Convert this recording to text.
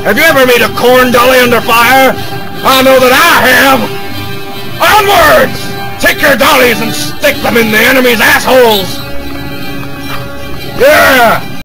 Have you ever made a corn dolly under fire? I know that I have! Onwards! Take your dollies and stick them in the enemy's assholes! Yeah!